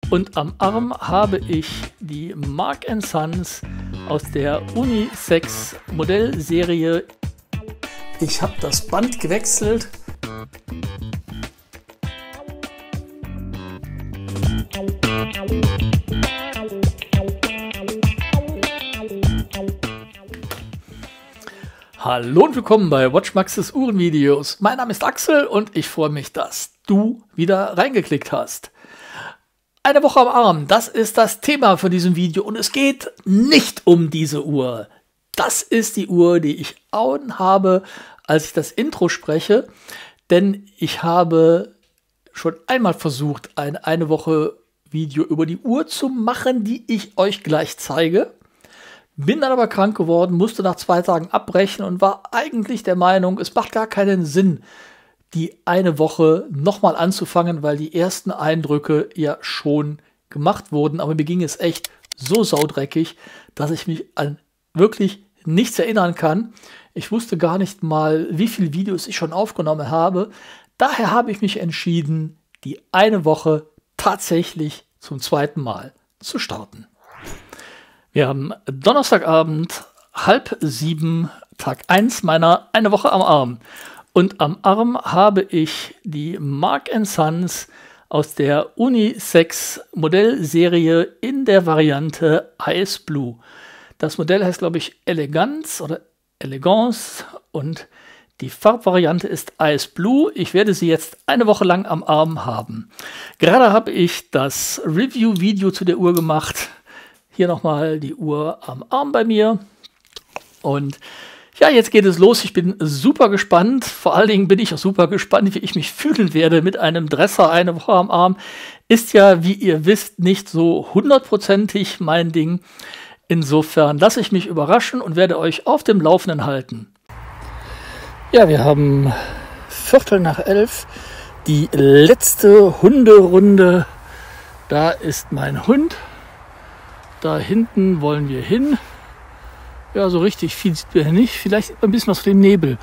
Und am Arm habe ich die Mark & Sons aus der Unisex Modellserie. Ich habe das Band gewechselt. Hallo und willkommen bei WatchMax's Uhrenvideos. Mein Name ist Axel und ich freue mich, dass du wieder reingeklickt hast. Eine Woche am Arm, das ist das Thema für diesem Video und es geht nicht um diese Uhr. Das ist die Uhr, die ich habe, als ich das Intro spreche, denn ich habe schon einmal versucht, eine Woche Video über die Uhr zu machen, die ich euch gleich zeige. Bin dann aber krank geworden, musste nach 2 Tagen abbrechen und war eigentlich der Meinung, es macht gar keinen Sinn, die eine Woche nochmal anzufangen, weil die ersten Eindrücke ja schon gemacht wurden. Aber mir ging es echt so saudreckig, dass ich mich an wirklich nichts erinnern kann. Ich wusste gar nicht mal, wie viele Videos ich schon aufgenommen habe. Daher habe ich mich entschieden, die eine Woche tatsächlich zum 2. Mal zu starten. Wir haben Donnerstagabend, 6:30, Tag 1 meiner eine Woche am Arm. Und am Arm habe ich die Mark & Sons aus der Unisex Modellserie in der Variante Ice Blue. Das Modell heißt, glaube ich, Elegance oder Elegance und die Farbvariante ist Ice Blue. Ich werde sie jetzt eine Woche lang am Arm haben. Gerade habe ich das Review-Video zu der Uhr gemacht. Hier nochmal die Uhr am Arm bei mir. Und ja, jetzt geht es los. Ich bin super gespannt. Vor allen Dingen bin ich auch super gespannt, wie ich mich fühlen werde mit einem Dresser eine Woche am Arm. Ist ja, wie ihr wisst, nicht so 100%ig mein Ding. Insofern lasse ich mich überraschen und werde euch auf dem Laufenden halten. Ja, wir haben 11:15, die letzte Hunderunde. Da ist mein Hund. Da hinten wollen wir hin. Ja, so richtig viel sieht man hier nicht. Vielleicht ein bisschen was von dem Nebel.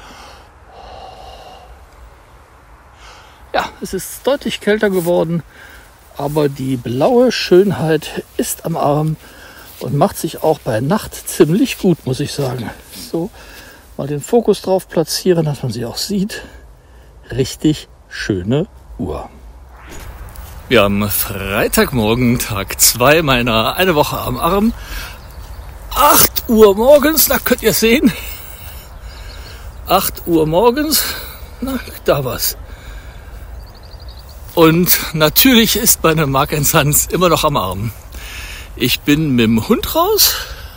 Ja, es ist deutlich kälter geworden, aber die blaue Schönheit ist am Arm und macht sich auch bei Nacht ziemlich gut, muss ich sagen. So, mal den Fokus drauf platzieren, dass man sie auch sieht. Richtig schöne Uhr. Wir haben Freitagmorgen, Tag 2 meiner eine Woche am Arm. 8 Uhr morgens, da könnt ihr es sehen. 8 Uhr morgens, na, da war's. Und natürlich ist meine Mark & Sons immer noch am Arm. Ich bin mit dem Hund raus.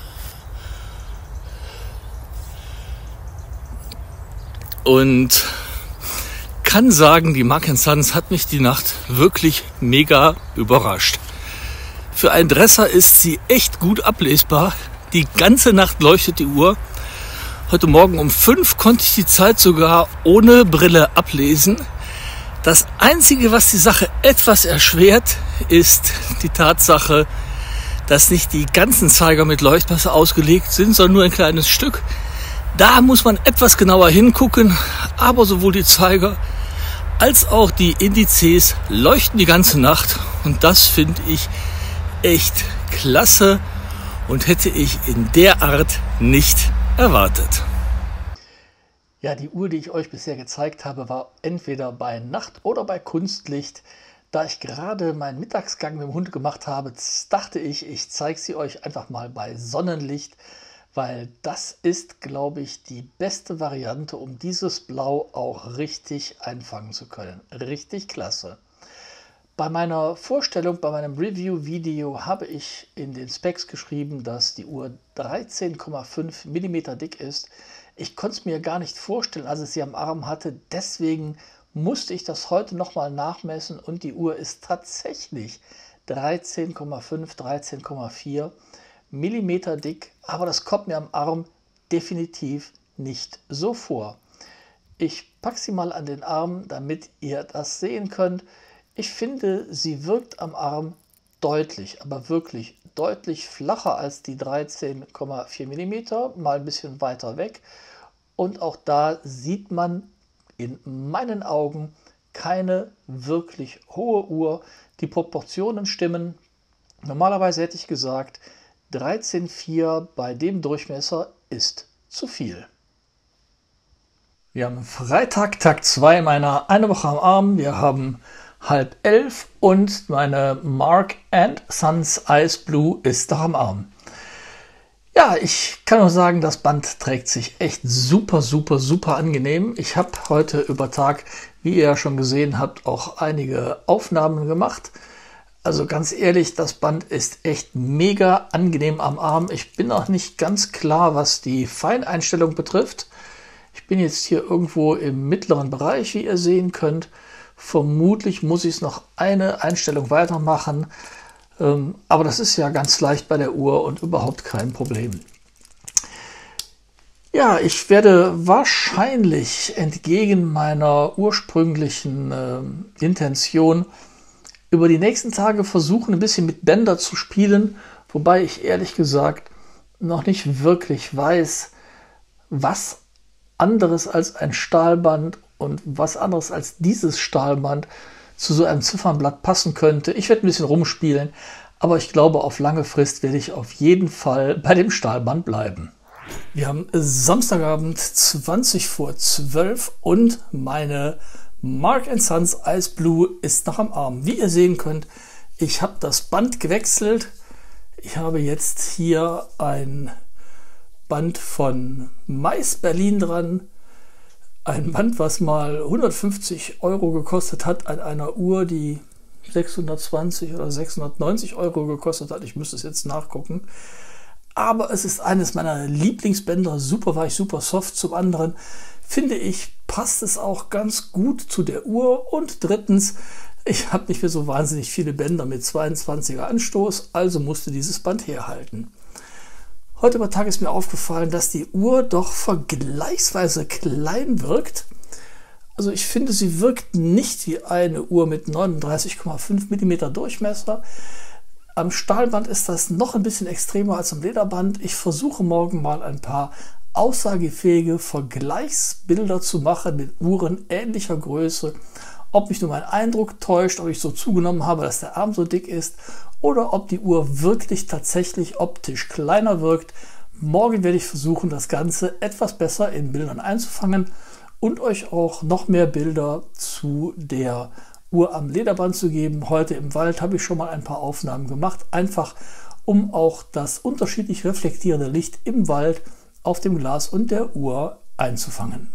Und kann sagen, die Mark & Sons hat mich die Nacht wirklich mega überrascht. Für einen Dresser ist sie echt gut ablesbar. Die ganze Nacht leuchtet die Uhr. Heute Morgen um 5 konnte ich die Zeit sogar ohne Brille ablesen. Das Einzige, was die Sache etwas erschwert, ist die Tatsache, dass nicht die ganzen Zeiger mit Leuchtmasse ausgelegt sind, sondern nur ein kleines Stück. Da muss man etwas genauer hingucken, aber sowohl die Zeiger als auch die Indizes leuchten die ganze Nacht und das finde ich echt klasse und hätte ich in der Art nicht erwartet. Ja, die Uhr, die ich euch bisher gezeigt habe, war entweder bei Nacht oder bei Kunstlicht. Da ich gerade meinen Mittagsgang mit dem Hund gemacht habe, dachte ich, ich zeige sie euch einfach mal bei Sonnenlicht, weil das ist, glaube ich, die beste Variante, um dieses Blau auch richtig einfangen zu können. Richtig klasse. Bei meiner Vorstellung, bei meinem Review-Video habe ich in den Specs geschrieben, dass die Uhr 13,5 mm dick ist. Ich konnte es mir gar nicht vorstellen, als ich sie am Arm hatte. Deswegen musste ich das heute nochmal nachmessen und die Uhr ist tatsächlich 13,5, 13,4 mm dick. Aber das kommt mir am Arm definitiv nicht so vor. Ich packe sie mal an den Arm, damit ihr das sehen könnt. Ich finde, sie wirkt am Arm deutlich, aber wirklich deutlich flacher als die 13,4 mm, mal ein bisschen weiter weg. Und auch da sieht man in meinen Augen keine wirklich hohe Uhr. Die Proportionen stimmen. Normalerweise hätte ich gesagt, 13,4 bei dem Durchmesser ist zu viel. Wir haben Freitag, Tag 2 meiner Eine Woche am Arm. Wir haben 10:30 und meine Mark & Sons Ice Blue ist noch am Arm. Ja, ich kann nur sagen, das Band trägt sich echt super, super, super angenehm. Ich habe heute über Tag, wie ihr ja schon gesehen habt, auch einige Aufnahmen gemacht. Also ganz ehrlich, das Band ist echt mega angenehm am Arm. Ich bin noch nicht ganz klar, was die Feineinstellung betrifft. Ich bin jetzt hier irgendwo im mittleren Bereich, wie ihr sehen könnt. Vermutlich muss ich es noch eine Einstellung weitermachen. Aber das ist ja ganz leicht bei der Uhr und überhaupt kein Problem. Ja, ich werde wahrscheinlich entgegen meiner ursprünglichen Intention über die nächsten Tage versuchen, ein bisschen mit Bänder zu spielen, wobei ich ehrlich gesagt noch nicht wirklich weiß, was anderes als ein Stahlband und was anderes als dieses Stahlband zu so einem Ziffernblatt passen könnte. Ich werde ein bisschen rumspielen, aber ich glaube, auf lange Frist werde ich auf jeden Fall bei dem Stahlband bleiben. Wir haben Samstagabend 11:20 und meine Mark & Sons Ice Blue ist noch am Arm. Wie ihr sehen könnt, ich habe das Band gewechselt. Ich habe jetzt hier ein Band von Mais Berlin dran. Ein Band, was mal 150 € gekostet hat, an einer Uhr, die 620 oder 690 € gekostet hat. Ich müsste es jetzt nachgucken. Aber es ist eines meiner Lieblingsbänder, super weich, super soft. Zum anderen finde ich, passt es auch ganz gut zu der Uhr. Und drittens, ich habe nicht mehr so wahnsinnig viele Bänder mit 22er Anstoß, also musste dieses Band herhalten. Heute über Tag ist mir aufgefallen, dass die Uhr doch vergleichsweise klein wirkt. Also ich finde, sie wirkt nicht wie eine Uhr mit 39,5 mm Durchmesser. Am Stahlband ist das noch ein bisschen extremer als am Lederband. Ich versuche morgen mal ein paar aussagefähige Vergleichsbilder zu machen mit Uhren ähnlicher Größe. Ob mich nur mein Eindruck täuscht, ob ich so zugenommen habe, dass der Arm so dick ist, oder ob die Uhr wirklich tatsächlich optisch kleiner wirkt. Morgen werde ich versuchen, das Ganze etwas besser in Bildern einzufangen und euch auch noch mehr Bilder zu der Uhr am Lederband zu geben. Heute im Wald habe ich schon mal ein paar Aufnahmen gemacht, einfach um auch das unterschiedlich reflektierende Licht im Wald auf dem Glas und der Uhr einzufangen.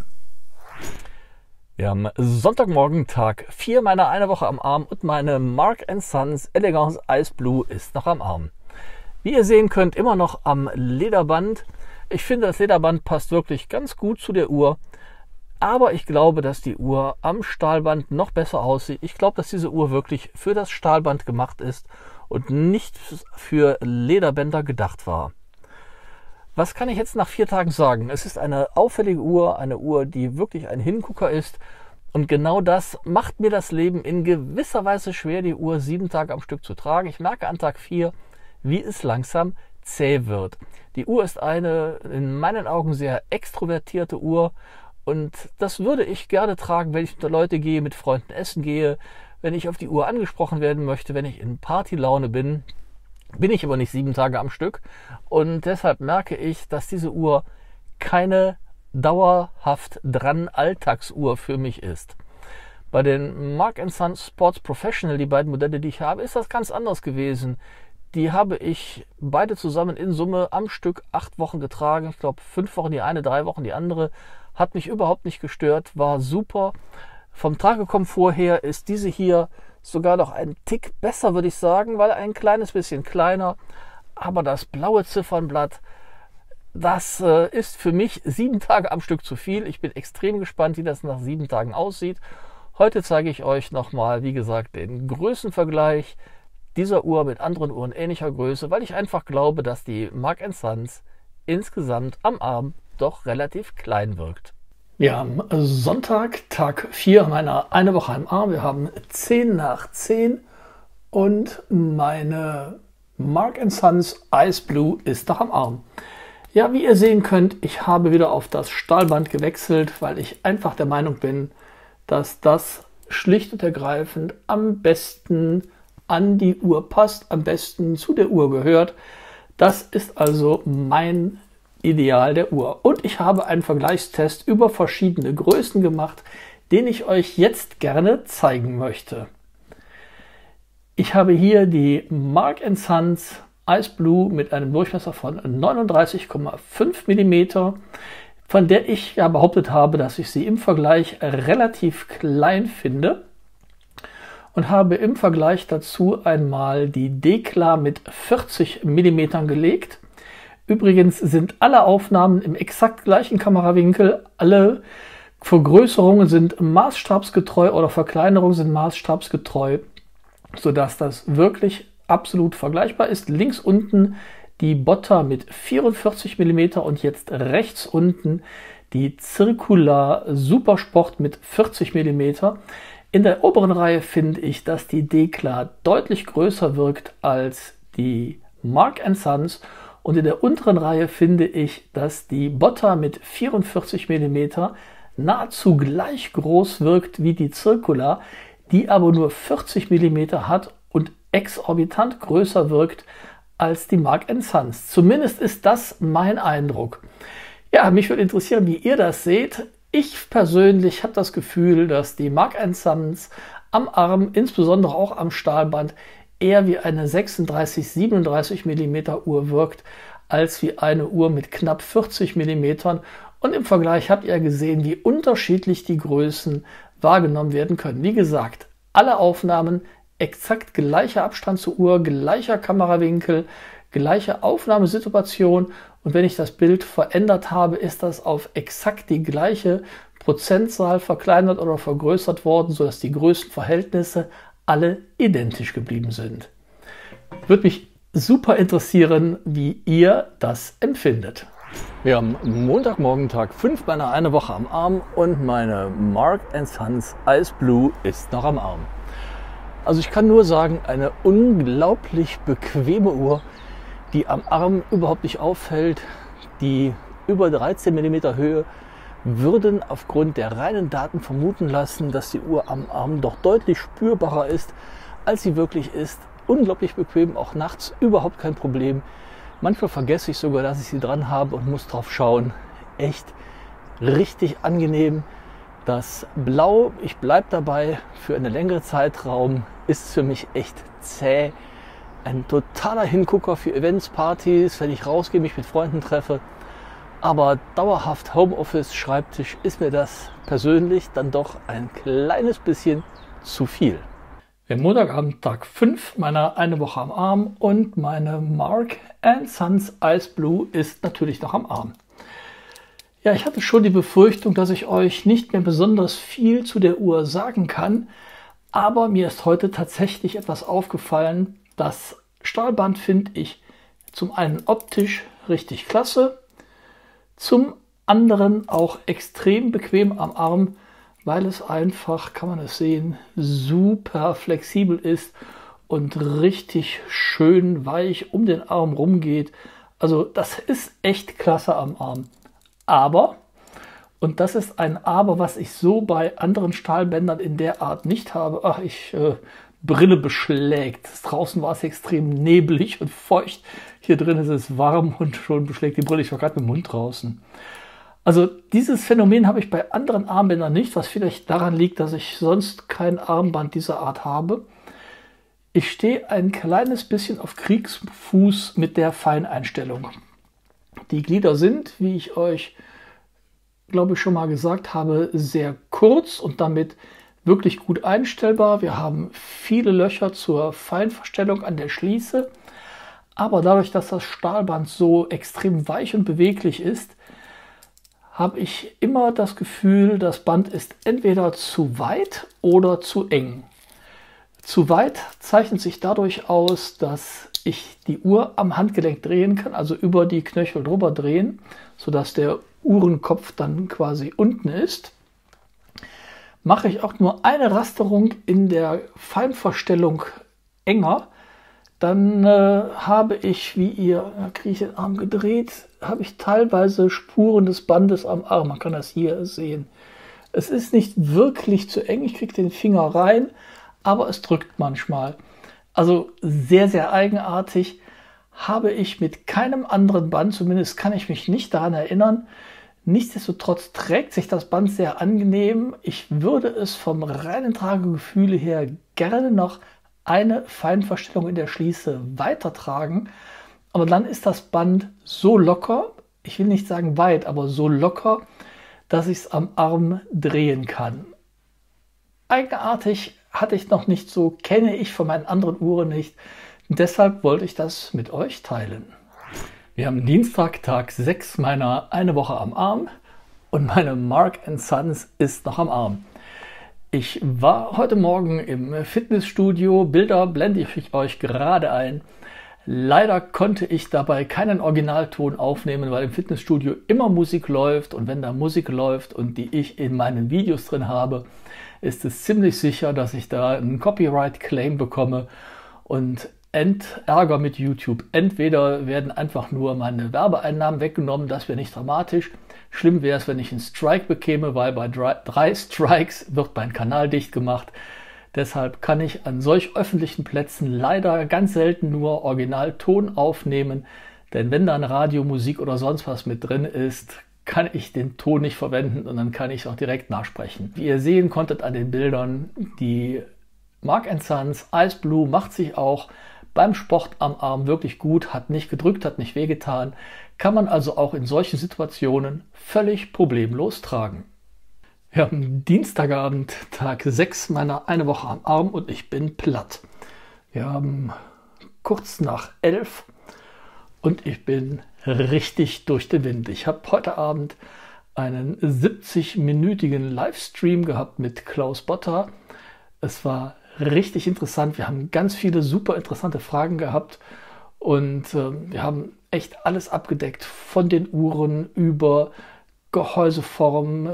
Wir haben Sonntagmorgen, Tag 4 meiner Eine Woche am Arm und meine Mark & Sons Elegance Ice Blue ist noch am Arm. Wie ihr sehen könnt, immer noch am Lederband. Ich finde, das Lederband passt wirklich ganz gut zu der Uhr. Aber ich glaube, dass die Uhr am Stahlband noch besser aussieht. Ich glaube, dass diese Uhr wirklich für das Stahlband gemacht ist und nicht für Lederbänder gedacht war. Was kann ich jetzt nach 4 Tagen sagen? Es ist eine auffällige Uhr, eine Uhr, die wirklich ein Hingucker ist. Und genau das macht mir das Leben in gewisser Weise schwer, die Uhr 7 Tage am Stück zu tragen. Ich merke an Tag 4, wie es langsam zäh wird. Die Uhr ist eine in meinen Augen sehr extrovertierte Uhr. Und das würde ich gerne tragen, wenn ich unter Leute gehe, mit Freunden essen gehe, wenn ich auf die Uhr angesprochen werden möchte, wenn ich in Partylaune bin. Bin ich aber nicht 7 Tage am Stück und deshalb merke ich, dass diese Uhr keine dauerhaft dran Alltagsuhr für mich ist. Bei den Mark & Sons Sports Professional, die beiden Modelle, die ich habe, ist das ganz anders gewesen. Die habe ich beide zusammen in Summe am Stück 8 Wochen getragen. Ich glaube 5 Wochen die eine, 3 Wochen die andere. Hat mich überhaupt nicht gestört, war super. Vom Tragekomfort her ist diese hier sogar noch ein Tick besser, würde ich sagen, weil ein kleines bisschen kleiner. Aber das blaue Ziffernblatt, das ist für mich 7 Tage am Stück zu viel. Ich bin extrem gespannt, wie das nach 7 Tagen aussieht. Heute zeige ich euch nochmal, wie gesagt, den Größenvergleich dieser Uhr mit anderen Uhren ähnlicher Größe, weil ich einfach glaube, dass die Mark & Sons insgesamt am Arm doch relativ klein wirkt. Wir haben Sonntag, Tag 4 meiner Eine Woche am Arm. Wir haben 10:10 und meine Mark & Sons Ice Blue ist noch am Arm. Ja, wie ihr sehen könnt, ich habe wieder auf das Stahlband gewechselt, weil ich einfach der Meinung bin, dass das schlicht und ergreifend am besten an die Uhr passt, am besten zu der Uhr gehört. Das ist also mein Ideal der Uhr. Und ich habe einen Vergleichstest über verschiedene Größen gemacht, den ich euch jetzt gerne zeigen möchte. Ich habe hier die Mark & Sons Ice Blue mit einem Durchmesser von 39,5 mm, von der ich ja behauptet habe, dass ich sie im Vergleich relativ klein finde. Und habe im Vergleich dazu einmal die Dekla mit 40 mm gelegt. Übrigens sind alle Aufnahmen im exakt gleichen Kamerawinkel, alle Vergrößerungen sind maßstabsgetreu oder Verkleinerungen sind maßstabsgetreu, sodass das wirklich absolut vergleichbar ist. Links unten die Botta mit 44 mm und jetzt rechts unten die Circular Supersport mit 40 mm. In der oberen Reihe finde ich, dass die Dekla deutlich größer wirkt als die Mark & Sons und in der unteren Reihe finde ich, dass die Botta mit 44 mm nahezu gleich groß wirkt wie die Circular, die aber nur 40 mm hat und exorbitant größer wirkt als die Mark & Sons. Zumindest ist das mein Eindruck. Ja, mich würde interessieren, wie ihr das seht. Ich persönlich habe das Gefühl, dass die Mark & Sons am Arm, insbesondere auch am Stahlband, eher wie eine 36-37 mm Uhr wirkt, als wie eine Uhr mit knapp 40 mm. Und im Vergleich habt ihr gesehen, wie unterschiedlich die Größen wahrgenommen werden können. Wie gesagt, alle Aufnahmen, exakt gleicher Abstand zur Uhr, gleicher Kamerawinkel, gleiche Aufnahmesituation. Und wenn ich das Bild verändert habe, ist das auf exakt die gleiche Prozentzahl verkleinert oder vergrößert worden, sodass die Größenverhältnisse alle identisch geblieben sind. Würde mich super interessieren, wie ihr das empfindet. Wir haben Montagmorgen, Tag 5 meiner eine Woche am Arm und meine Mark & Sons Ice Blue ist noch am Arm. Also ich kann nur sagen, eine unglaublich bequeme Uhr, die am Arm überhaupt nicht auffällt. Die über 13 mm Höhe würden aufgrund der reinen Daten vermuten lassen, dass die Uhr am Arm doch deutlich spürbarer ist, als sie wirklich ist. Unglaublich bequem, auch nachts überhaupt kein Problem. Manchmal vergesse ich sogar, dass ich sie dran habe und muss drauf schauen. Echt richtig angenehm. Das Blau, ich bleibe dabei, für einen längeren Zeitraum ist für mich echt zäh. Ein totaler Hingucker für Events, Partys, wenn ich rausgehe, mich mit Freunden treffe. Aber dauerhaft Homeoffice, Schreibtisch ist mir das persönlich dann doch ein kleines bisschen zu viel. Wir haben Montagabend, Tag 5 meiner eine Woche am Arm und meine Mark & Sons Ice Blue ist natürlich noch am Arm. Ja, ich hatte schon die Befürchtung, dass ich euch nicht mehr besonders viel zu der Uhr sagen kann, aber mir ist heute tatsächlich etwas aufgefallen. Das Stahlband finde ich zum einen optisch richtig klasse, zum anderen auch extrem bequem am Arm, weil es einfach, kann man es sehen, super flexibel ist und richtig schön weich um den Arm rumgeht. Also das ist echt klasse am Arm. Aber, und das ist ein Aber, was ich so bei anderen Stahlbändern in der Art nicht habe, Brille beschlägt. Draußen war es extrem neblig und feucht. Hier drin ist es warm und schon beschlägt die Brille. Ich war gerade mit dem Mund draußen. Also dieses Phänomen habe ich bei anderen Armbändern nicht, was vielleicht daran liegt, dass ich sonst kein Armband dieser Art habe. Ich stehe ein kleines bisschen auf Kriegsfuß mit der Feineinstellung. Die Glieder sind, wie ich euch, glaube ich, schon mal gesagt habe, sehr kurz und damit wirklich gut einstellbar. Wir haben viele Löcher zur Feinverstellung an der Schließe, aber dadurch, dass das Stahlband so extrem weich und beweglich ist, habe ich immer das Gefühl, das Band ist entweder zu weit oder zu eng. Zu weit zeichnet sich dadurch aus, dass ich die Uhr am Handgelenk drehen kann, also über die Knöchel drüber drehen, sodass der Uhrenkopf dann quasi unten ist. Mache ich auch nur eine Rasterung in der Feinverstellung enger, dann habe ich, wie ihr, da kriege ich den Arm gedreht, habe ich teilweise Spuren des Bandes am Arm. Man kann das hier sehen. Es ist nicht wirklich zu eng, ich kriege den Finger rein, aber es drückt manchmal. Also sehr, sehr eigenartig. Habe ich mit keinem anderen Band, zumindest kann ich mich nicht daran erinnern. Nichtsdestotrotz trägt sich das Band sehr angenehm. Ich würde es vom reinen Tragegefühl her gerne noch eine Feinverstellung in der Schließe weitertragen. Aber dann ist das Band so locker, ich will nicht sagen weit, aber so locker, dass ich es am Arm drehen kann. Eigenartig hatte ich noch nicht so, kenne ich von meinen anderen Uhren nicht. Deshalb wollte ich das mit euch teilen. Wir haben Dienstag, Tag 6 meiner eine Woche am Arm und meine Mark & Sons ist noch am Arm. Ich war heute Morgen im Fitnessstudio, Bilder blende ich euch gerade ein. Leider konnte ich dabei keinen Originalton aufnehmen, weil im Fitnessstudio immer Musik läuft und wenn da Musik läuft und die ich in meinen Videos drin habe, ist es ziemlich sicher, dass ich da einen Copyright-Claim bekomme und Ärger mit YouTube. Entweder werden einfach nur meine Werbeeinnahmen weggenommen, das wäre nicht dramatisch. Schlimm wäre es, wenn ich einen Strike bekäme, weil bei 3 Strikes wird mein Kanal dicht gemacht. Deshalb kann ich an solch öffentlichen Plätzen leider ganz selten nur Originalton aufnehmen, denn wenn da eine Radiomusik oder sonst was mit drin ist, kann ich den Ton nicht verwenden und dann kann ich es auch direkt nachsprechen. Wie ihr sehen konntet an den Bildern, die Mark & Sons Ice Blue macht sich auch beim Sport am Arm wirklich gut, hat nicht gedrückt, hat nicht wehgetan, kann man also auch in solchen Situationen völlig problemlos tragen. Wir haben Dienstagabend, Tag 6 meiner eine Woche am Arm und ich bin platt. Wir haben kurz nach 11 und ich bin richtig durch den Wind. Ich habe heute Abend einen 70-minütigen Livestream gehabt mit Klaus Botter. Es war richtig interessant. Wir haben ganz viele super interessante Fragen gehabt und wir haben echt alles abgedeckt, von den Uhren über Gehäuseform,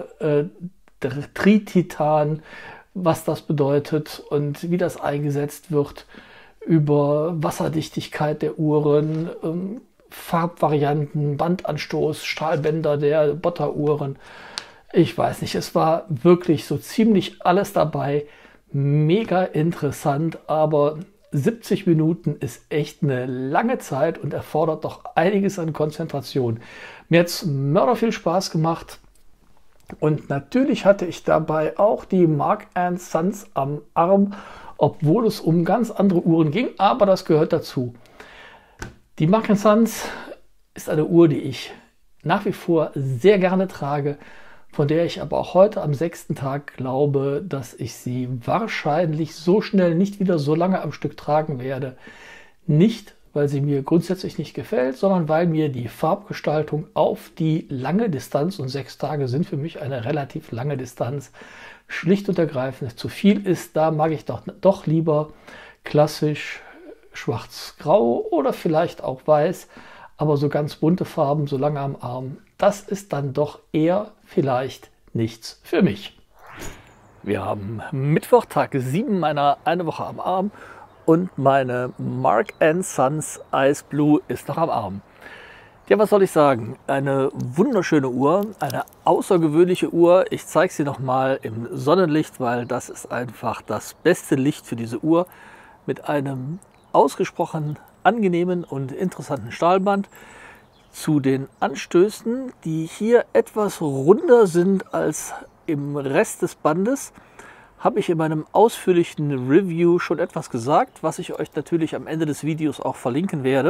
Trititan, was das bedeutet und wie das eingesetzt wird, über Wasserdichtigkeit der Uhren, Farbvarianten, Bandanstoß, Stahlbänder der Botter-Uhren. Ich weiß nicht, es war wirklich so ziemlich alles dabei. Mega interessant, aber 70 Minuten ist echt eine lange Zeit und erfordert doch einiges an Konzentration. Mir hat es mörder viel Spaß gemacht und natürlich hatte ich dabei auch die Mark & Sons am Arm, obwohl es um ganz andere Uhren ging, aber das gehört dazu. Die Mark & Sons ist eine Uhr, die ich nach wie vor sehr gerne trage, von der ich aber auch heute am 6. Tag glaube, dass ich sie wahrscheinlich so schnell nicht wieder so lange am Stück tragen werde. Nicht, weil sie mir grundsätzlich nicht gefällt, sondern weil mir die Farbgestaltung auf die lange Distanz, und 6 Tage sind für mich eine relativ lange Distanz, schlicht und ergreifend zu viel ist. Da mag ich doch lieber klassisch schwarz-grau oder vielleicht auch weiß, aber so ganz bunte Farben, so lange am Arm, das ist dann doch eher vielleicht nichts für mich. Wir haben Mittwoch, Tag 7 meiner eine Woche am Arm und meine Mark & Sons Ice Blue ist noch am Arm. Ja, was soll ich sagen? Eine wunderschöne Uhr, eine außergewöhnliche Uhr. Ich zeige sie noch mal im Sonnenlicht, weil das ist einfach das beste Licht für diese Uhr mit einem ausgesprochen angenehmen und interessanten Stahlband. Zu den Anstößen, die hier etwas runder sind als im Rest des Bandes, habe ich in meinem ausführlichen Review schon etwas gesagt, was ich euch natürlich am Ende des Videos auch verlinken werde.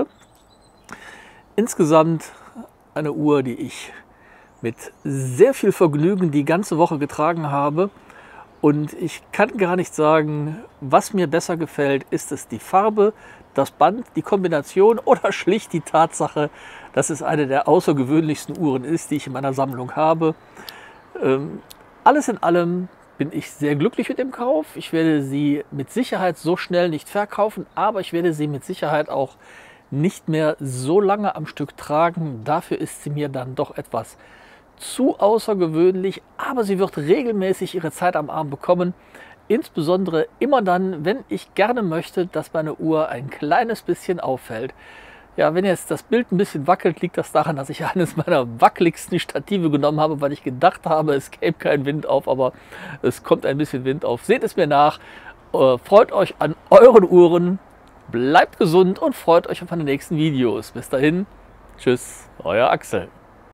Insgesamt eine Uhr, die ich mit sehr viel Vergnügen die ganze Woche getragen habe. Und ich kann gar nicht sagen, was mir besser gefällt. Ist es die Farbe, das Band, die Kombination oder schlicht die Tatsache, dass es eine der außergewöhnlichsten Uhren ist, die ich in meiner Sammlung habe. Alles in allem bin ich sehr glücklich mit dem Kauf. Ich werde sie mit Sicherheit so schnell nicht verkaufen, aber ich werde sie mit Sicherheit auch nicht mehr so lange am Stück tragen. Dafür ist sie mir dann doch etwas zu außergewöhnlich, aber sie wird regelmäßig ihre Zeit am Arm bekommen. Insbesondere immer dann, wenn ich gerne möchte, dass meine Uhr ein kleines bisschen auffällt. Ja, wenn jetzt das Bild ein bisschen wackelt, liegt das daran, dass ich eines meiner wackeligsten Stative genommen habe, weil ich gedacht habe, es käme kein Wind auf, aber es kommt ein bisschen Wind auf. Seht es mir nach, freut euch an euren Uhren, bleibt gesund und freut euch auf meine nächsten Videos. Bis dahin, tschüss, euer Axel.